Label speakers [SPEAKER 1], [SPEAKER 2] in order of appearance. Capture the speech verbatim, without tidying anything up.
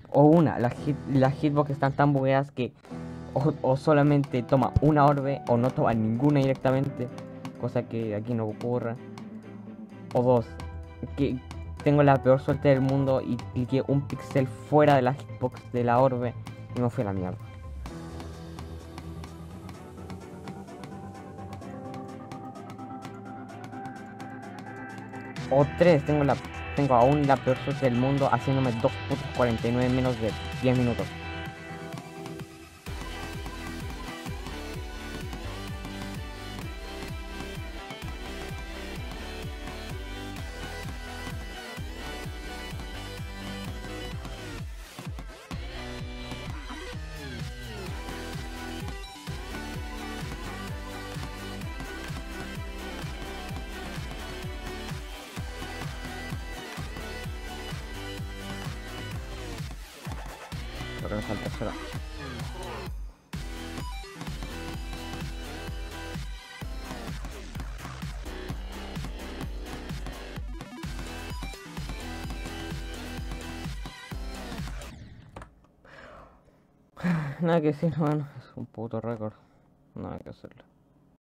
[SPEAKER 1] O una, las, hit, las hitbox están tan bugueadas que o, o solamente toma una orbe o no toma ninguna directamente, cosa que aquí no ocurre. O dos, que tengo la peor suerte del mundo y cliqué un pixel fuera de la hitbox de la orbe y me fui a la mierda. O tres, tengo la tengo aún la peor suerte del mundo haciéndome dos punto cuarenta y nueve en menos de diez minutos. Lo que me falta será. Nada que decir, bueno, es un puto récord. Nada que hacerle.